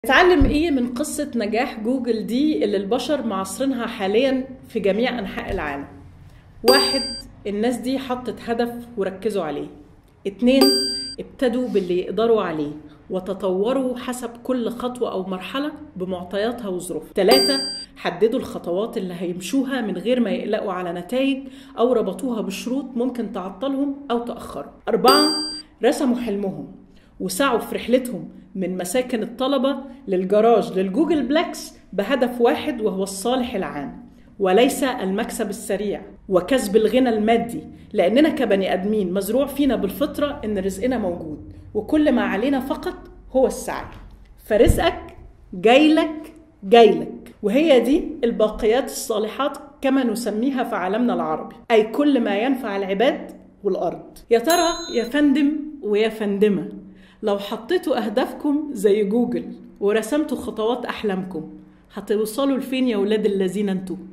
نتعلم ايه من قصة نجاح جوجل دي اللي البشر معاصرينها حاليا في جميع انحاء العالم؟ واحد، الناس دي حطت هدف وركزوا عليه. اتنين، ابتدوا باللي يقدروا عليه وتطوروا حسب كل خطوة أو مرحلة بمعطياتها وظروفها. تلاتة، حددوا الخطوات اللي هيمشوها من غير ما يقلقوا على نتائج أو ربطوها بشروط ممكن تعطلهم أو تأخرهم. أربعة، رسموا حلمهم وسعوا في رحلتهم من مساكن الطلبة للجراج للجوجل بلاكس بهدف واحد، وهو الصالح العام وليس المكسب السريع وكسب الغنى المادي، لأننا كبني أدمين مزروع فينا بالفطرة إن رزقنا موجود وكل ما علينا فقط هو السعي. فرزقك جايلك جايلك، وهي دي الباقيات الصالحات كما نسميها في عالمنا العربي، أي كل ما ينفع العباد والأرض. يا ترى يا فندم ويا فندمة، لو حطيتوا أهدافكم زي جوجل ورسمتوا خطوات أحلامكم هتوصلوا لفين يا ولاد الذين انتوا؟